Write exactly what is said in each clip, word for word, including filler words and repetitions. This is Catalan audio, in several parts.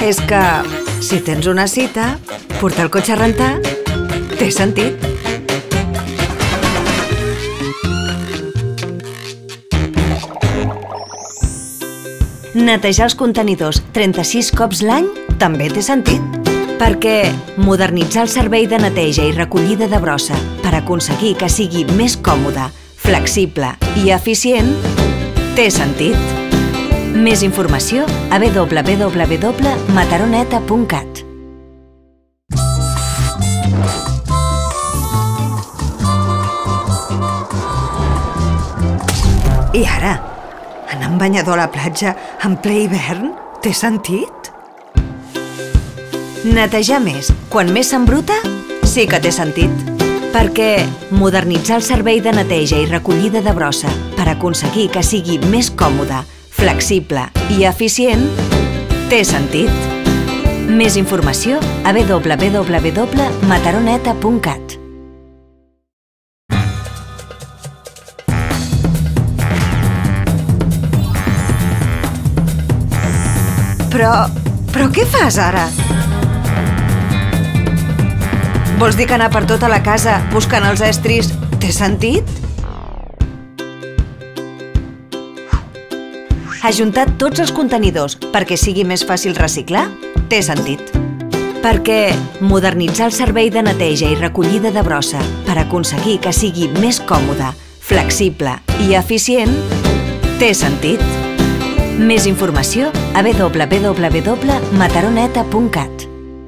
És que, si tens una cita, portar el cotxe a rentar té sentit. Netejar els contenidors trenta-sis cops l'any també té sentit. Perquè modernitzar el servei de neteja i recollida de brossa per aconseguir que sigui més còmode, flexible i eficient té sentit. Més informació a w w w punt mataroneta punt cat. I ara, anar amb banyador a la platja en ple hivern té sentit? Netejar més quan més s'embruta sí que té sentit. Perquè modernitzar el servei de neteja i recollida de brossa per aconseguir que sigui més còmode, flexible i eficient té sentit. Més informació a w w w punt mataroneta punt cat. Però... però què fas ara? Vols dir que anar per tota la casa buscant els estris té sentit? Ajuntar tots els contenidors perquè sigui més fàcil reciclar té sentit. Perquè modernitzar el servei de neteja i recollida de brossa per aconseguir que sigui més còmode, flexible i eficient té sentit. Més informació a w w w punt mataroneta punt cat.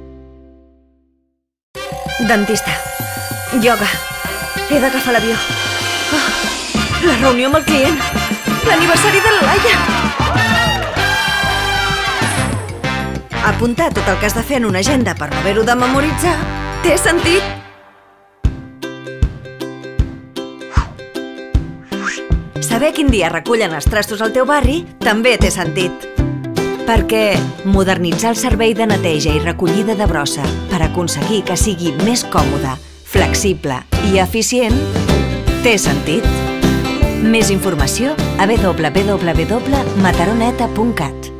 Dentista. Ioga. He d'agafar l'avió. Oh, la reunió amb el client. L'aniversari de la Laia. Apuntar tot el que has de fer en una agenda per no haver-ho de memoritzar té sentit. Saber quin dia recullen els trastos al teu barri també té sentit. Perquè modernitzar el servei de neteja i recollida de brossa per aconseguir que sigui més còmode, flexible i eficient té sentit. Més informació a w w w punt mataroneta punt cat.